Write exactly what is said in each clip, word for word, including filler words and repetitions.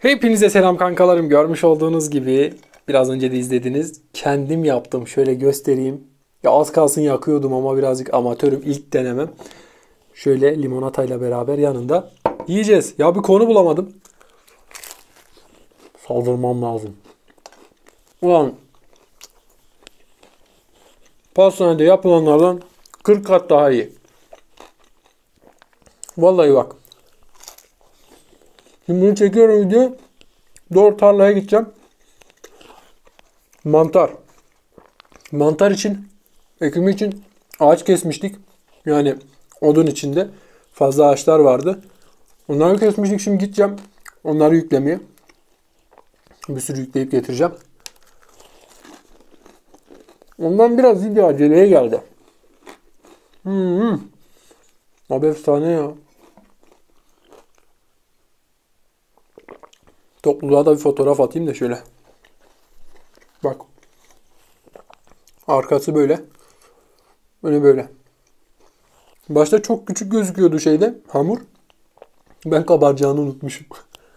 Hepinize selam kankalarım. Görmüş olduğunuz gibi biraz önce de izlediniz. Kendim yaptım. Şöyle göstereyim. Ya az kalsın yakıyordum ama birazcık amatörüm. İlk denemem. Şöyle limonatayla beraber yanında yiyeceğiz. Ya bir konu bulamadım. Saldırmam lazım. Ulan pastanede yapılanlardan kırk kat daha iyi. Vallahi bak. Şimdi bunu çekiyorum video. Doğru tarlaya gideceğim. Mantar. Mantar için, ekimi için ağaç kesmiştik. Yani odun içinde fazla ağaçlar vardı. Onları kesmiştik. Şimdi gideceğim onları yüklemeye. Bir sürü yükleyip getireceğim. Ondan biraz video aceleye geldi. Hmm. Abi efsane ya. Topluluğa da bir fotoğraf atayım da şöyle. Bak. Arkası böyle. Önü böyle. Başta çok küçük gözüküyordu şeyde hamur. Ben kabaracağını unutmuşum.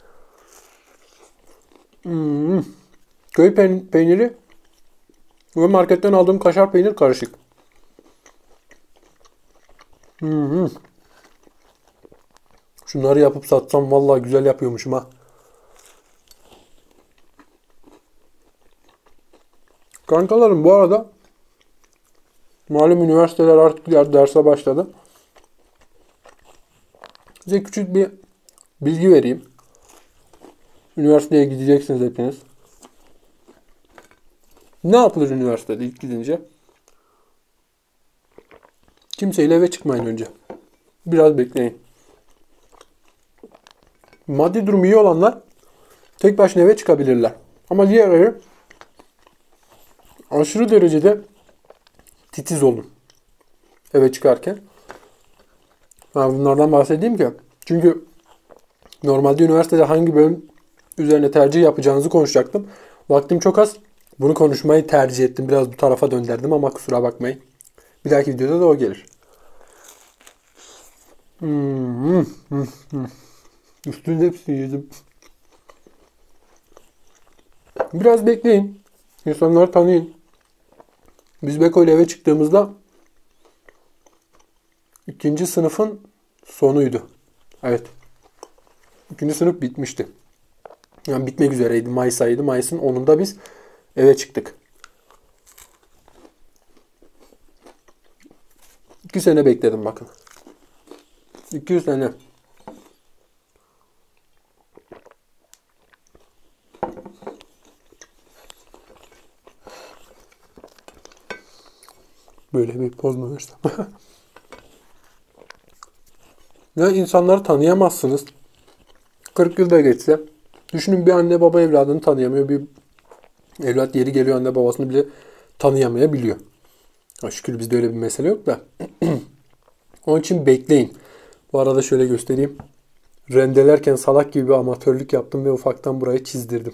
Hmm. Köy peyniri ve marketten aldığım kaşar peynir karışık. Hmm. Şunları yapıp satsam vallahi güzel yapıyormuşum ha. Kankalarım bu arada malum üniversiteler artık derse başladı. Size küçük bir bilgi vereyim. Üniversiteye gideceksiniz hepiniz. Ne yapılır üniversitede ilk gidince? Kimseyle eve çıkmayın önce. Biraz bekleyin. Maddi durumu iyi olanlar tek başına eve çıkabilirler. Ama diğerleri aşırı derecede titiz olun eve çıkarken. Ha, bunlardan bahsedeyim ki. Çünkü normalde üniversitede hangi bölüm üzerine tercih yapacağınızı konuşacaktım. Vaktim çok az. Bunu konuşmayı tercih ettim. Biraz bu tarafa döndürdüm ama kusura bakmayın. Bir dahaki videoda da o gelir. Hmm, hmm, hmm. Üstünde hepsini yedim. Biraz bekleyin. İnsanları tanıyın. Biz Beko ile eve çıktığımızda ikinci sınıfın sonuydu. Evet. İkinci sınıf bitmişti. Yani bitmek üzereydi. Mayıs ayıydı. Mayıs'ın onunda biz eve çıktık. İki sene bekledim bakın. İki sene. Böyle bir poz mu versem? Ya insanları tanıyamazsınız. kırk yılda geçse. Düşünün bir anne baba evladını tanıyamıyor. Bir evlat yeri geliyor anne babasını bile tanıyamayabiliyor. Ha, şükür bizde öyle bir mesele yok da. Onun için bekleyin. Bu arada şöyle göstereyim. Rendelerken salak gibi bir amatörlük yaptım ve ufaktan burayı çizdirdim.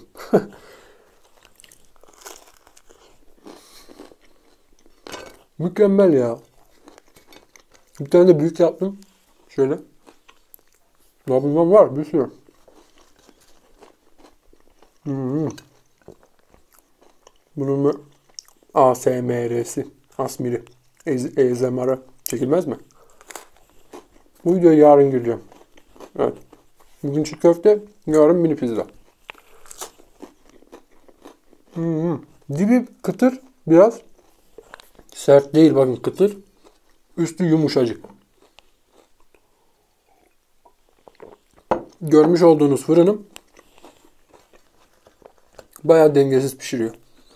Mükemmel ya. Bir tane de büyük yaptım. Şöyle. Daha bundan var bir sürü. Hmm. Bunun A S M R'si. Asmiri. A S M R çekilmez mi? Bu videoya yarın gireceğim. Evet. Bugün çiğ köfte, yarın mini pizza. Hmm. Dibi kıtır, biraz sert değil, bakın kıtır. Üstü yumuşacık. Görmüş olduğunuz fırınım bayağı dengesiz pişiriyor.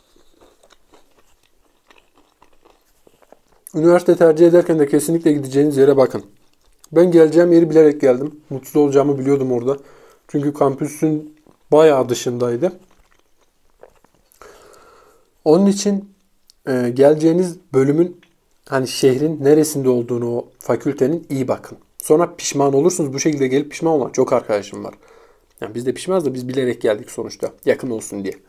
Üniversite tercih ederken de kesinlikle gideceğiniz yere bakın. Ben geleceğim yeri bilerek geldim. Mutsuz olacağımı biliyordum orada. Çünkü kampüsün bayağı dışındaydı. Onun için e, geleceğiniz bölümün hani şehrin neresinde olduğunu o fakültenin iyi bakın. Sonra pişman olursunuz. Bu şekilde gelip pişman olan çok arkadaşım var. Yani biz de pişmanız da biz bilerek geldik sonuçta. Yakın olsun diye.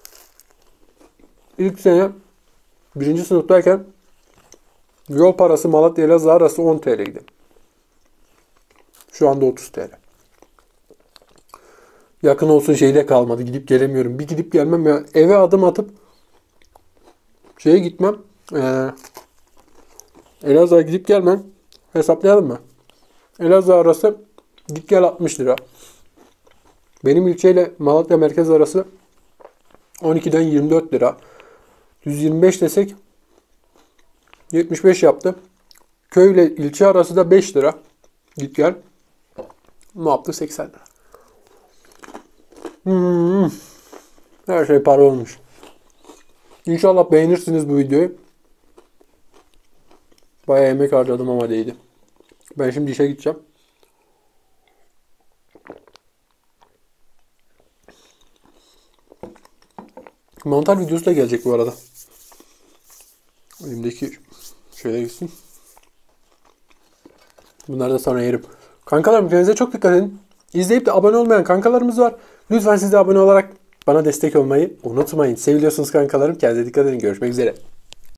İlk sene birinci sınıftayken yol parası Malatya ile Elazığ arası on TL'ydi. Şu anda otuz TL. yakın olsun şeyi de kalmadı. Gidip gelemiyorum. Bir gidip gelmem ya. Eve adım atıp şeye gitmem. Ee, Elazığ'a gidip gelmem. Hesaplayalım mı? Elazığ arası git gel altmış lira. Benim ilçeyle Malatya merkez arası on ikiden yirmi dört lira. yüz yirmi beş desek yetmiş beş yaptı. Köyle ilçe arası da beş lira. Git gel. Ne yaptı? seksen lira. Hmm. Her şey para olmuş. İnşallah beğenirsiniz bu videoyu. Bayağı emek harcadım ama değdi. Ben şimdi işe gideceğim. Mantar videosu da gelecek bu arada. Elimdeki şöyle gitsin. Bunları da sonra yerim. Kankalarım kendinize çok dikkat edin. İzleyip de abone olmayan kankalarımız var. Lütfen siz de abone olarak bana destek olmayı unutmayın. Seviliyorsunuz kankalarım. Kendinize dikkat edin. Görüşmek üzere.